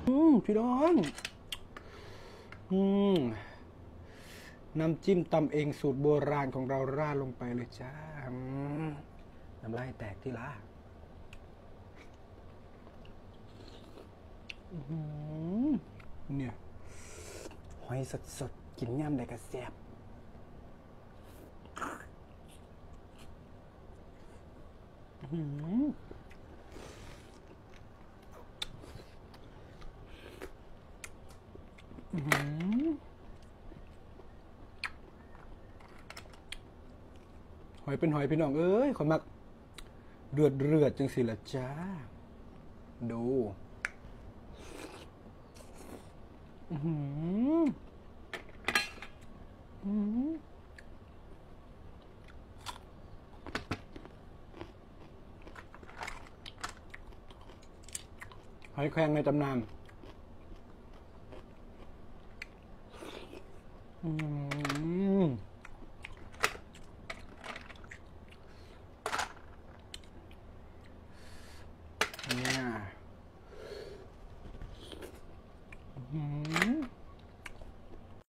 พี่น้องน้ำจิ้มตำเองสูตรโบราณของเราราดลงไปเลยจ้าน้ำลายแตกที่ละเนี่ยหอยสดๆกินย่ำได้กระแซบหอยเป็นหอยพี่น้องเอ้ยคนมักเดือดจังสิละจ้าดูหอยแครงในตำนาน